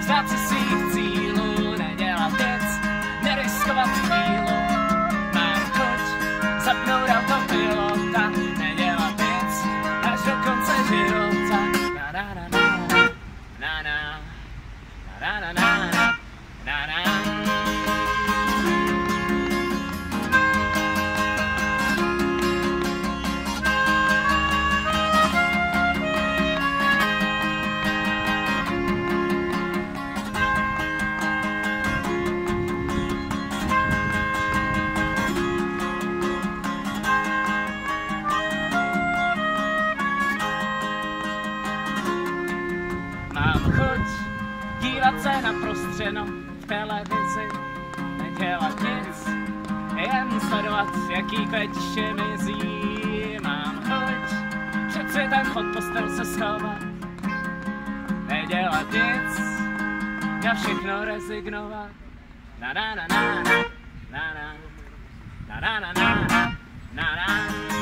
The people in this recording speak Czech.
vzdát se svých cílů, nedělat nic, neriskovat chvílu. Mám chuť zapnout autopilota, nedělat nic, až do konce života. Na na na na na na na na na na na. Mám chuť dívat se na prostřeno v televizi, nedělat nic, jen sledovat, jaký kletiště mizí. Mám chuť přeci ten pod postel se schovat, nedělat nic, na všechno rezignovat. Na na na na na na na na na na na na.